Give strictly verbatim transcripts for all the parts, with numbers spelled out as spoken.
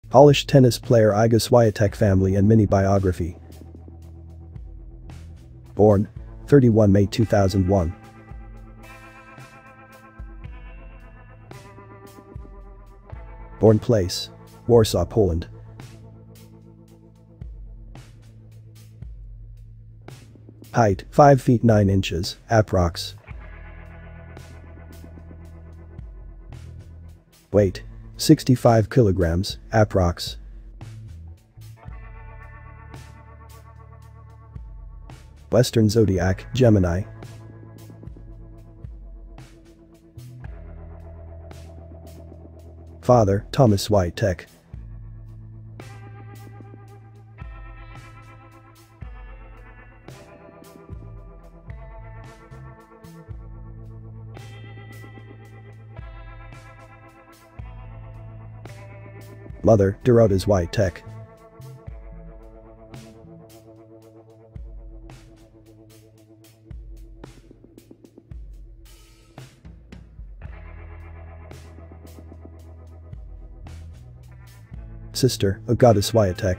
Polish tennis player Iga Swiatek Family and mini biography. Born thirty-first of May two thousand one. Born place Warsaw, Poland. Height five feet nine inches, approx. Weight sixty-five kilograms, approx. Western zodiac, Gemini. Father, Tomasz Swiatek. Mother, Dorota Swiatek. Sister, Agata Swiatek.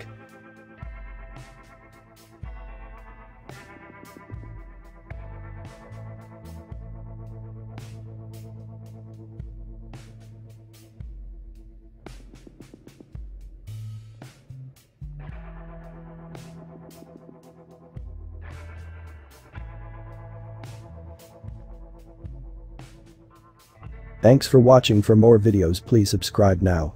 Thanks for watching. For more videos, please subscribe now.